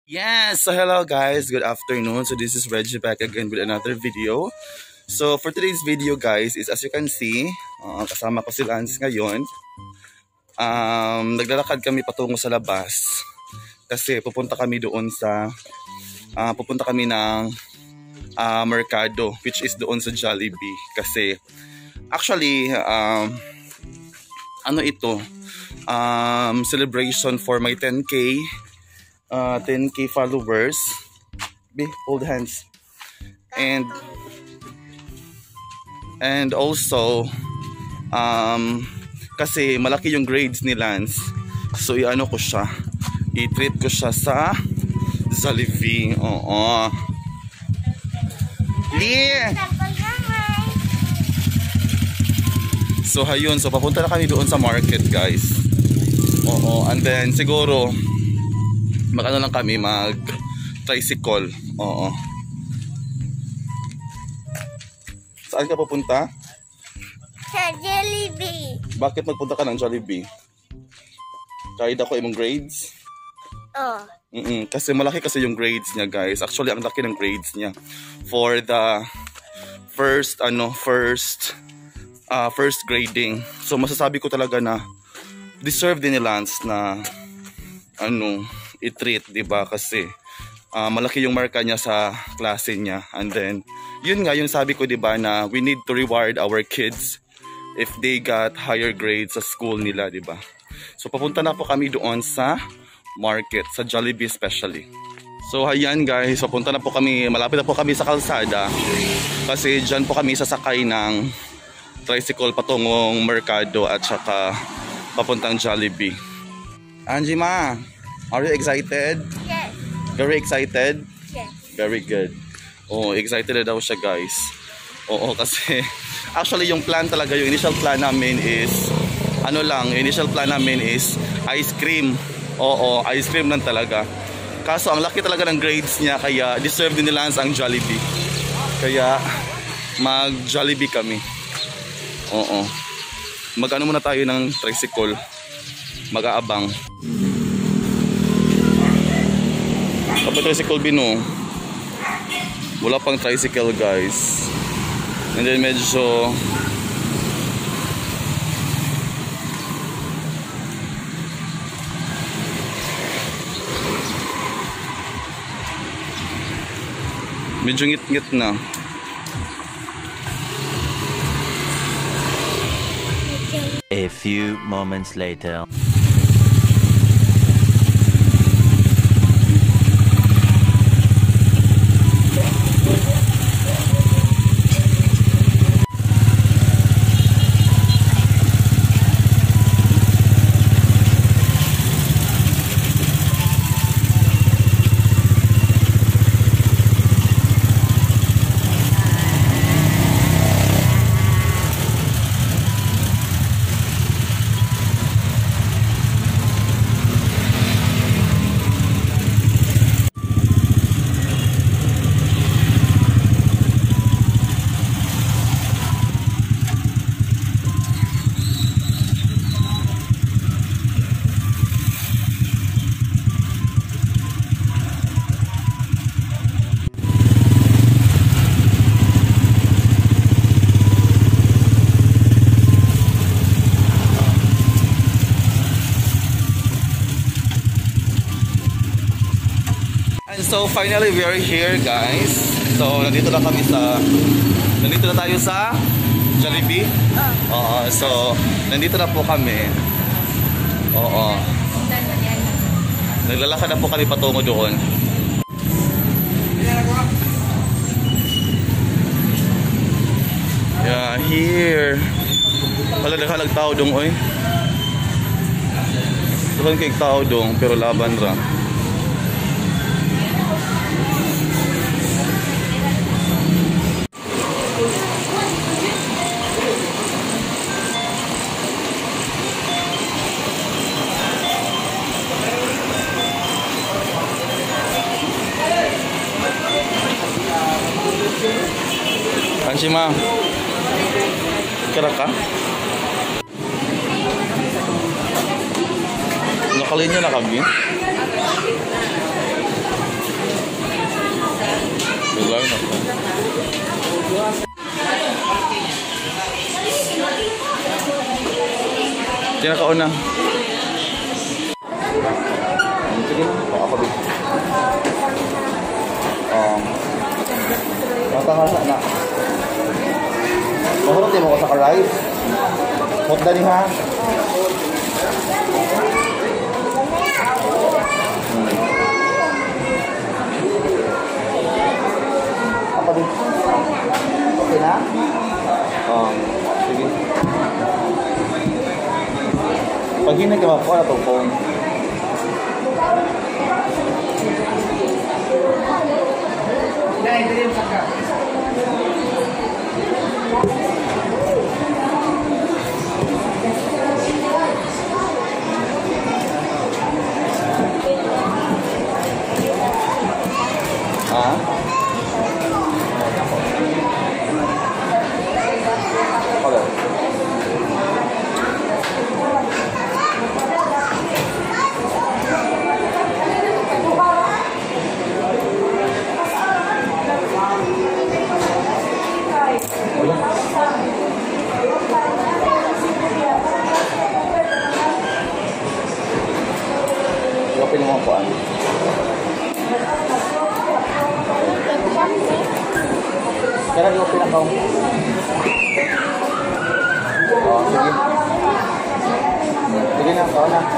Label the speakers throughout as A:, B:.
A: Yes, so hello guys, good afternoon. So this is Reggie back again with another video. So for today's video guys is as you can see, kasama ko si Lance ngayon. Naglalakad kami patungo sa labas kasi pupunta kami doon sa pupunta kami ng merkado, which is doon sa Jollibee kasi actually ano ito, celebration for my 10k 10k followers. Hold hands. And also kasi malaki yung grades ni Lance, so i-ano ko siya, i-treat ko siya sa Jollibee. Oo. So ayun, so papunta na kami doon sa market guys. Oo, and then siguro magano lang kami, mag tricycle. Oo. Saan ka pupunta?
B: Sa Jollibee.
A: Bakit magpunta ka ng Jollibee? Kahit ako imong grades?
B: Oh.
A: Kasi malaki kasi yung grades niya guys. Actually ang laki ng grades niya for the first grading. So masasabi ko talaga na deserve din ni Lance na i-treat, diba? Kasi malaki yung marka niya sa klase niya. And then, yun nga yung sabi ko, diba, na we need to reward our kids if they got higher grades sa school nila, diba? So, papunta na po kami doon sa market, sa Jollibee especially. So, ayan guys, papunta na po kami, malapit na po kami sa kalsada. Kasi dyan po kami sasakay ng tricycle patungong merkado at saka papuntang Jollibee. Angie ma, are you excited?
B: Yes.
A: Very excited?
B: Yes.
A: Very good. Oh, excited na daw siya guys. Oo, kasi actually yung plan talaga, yung initial plan namin is initial plan namin is ice cream. Oo, ice cream lang talaga. Kaso ang laki talaga ng grades niya, kaya deserve din nila ang Jollibee. Kaya mag Jollibee kami. Oo. Mag-ano muna tayo ng tricycle. Mag-aabang. Kapag tricycle bino, wala pang tricycle guys. And then medyo ngit-ngit na.
C: A few moments later.
A: So finally we are here guys. So nandito na tayo sa Jollibee. Oo, so nandito na po kami. Oo. Naglalakad na po kami patungo doon. Yeah, here. Wala naghalag tao dong oy. Tukan kay tao dong pero laban ra. Anshima, kira ka? Nakalinya na kami. Sige na kauna. Sige na. Ako din. Matanggal na. Mahurot din mo ko sa ka-rice. Hot din ha. Ako din. Okay na? Sige. Pag hindi ka makuha na itong phone. Open mo po ano. Kaya i-open ako. Sige. Sige na, kao na.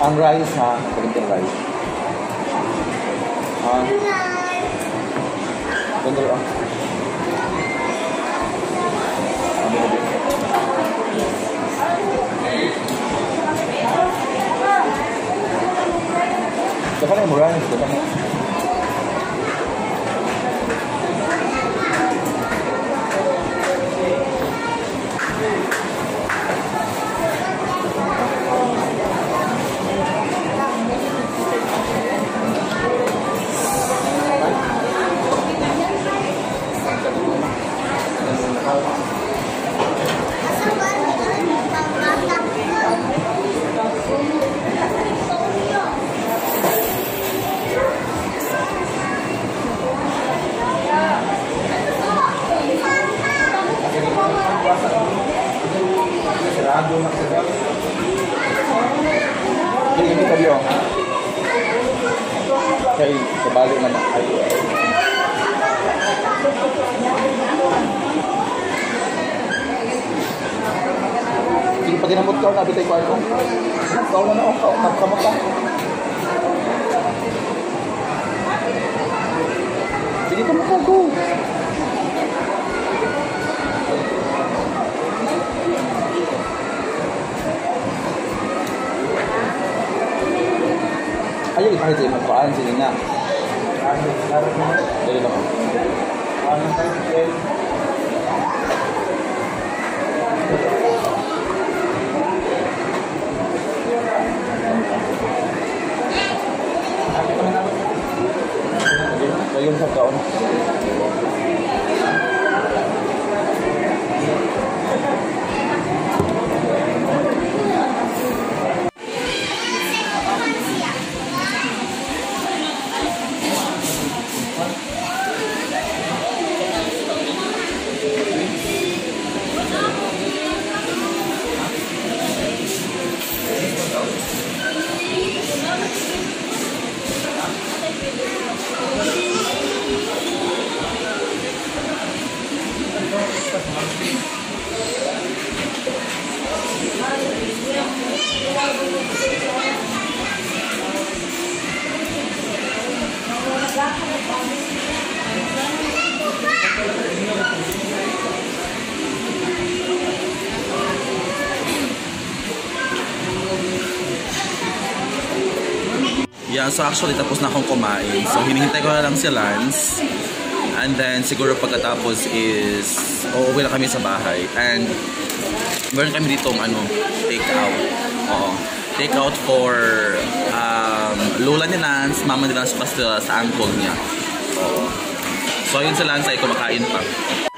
D: Ang rice ha, pagkintang rice. Ganda rin. Dapat na yung rice, dapat na. Ini tadi oh. Kayak kebalik nama ayo. Sige pag inamot ka na bitay ko ako. Kau na oh, kau kamot ka. Sige kamot ka go. Ayo kita aja magpaan sini nga. Dali lang. Ayun sa kaon.
A: Yeah, so actually tapos na akong kumain. So hinihintay ko na lang si Lance. And then siguro pagkatapos is uuwi na kami sa bahay. And meron kami ditong take out. Oo. Take out for lola ni Lance, mama ni Lance, basta sa uncle niya. Oo. So yun si Lance ay kumakain pa.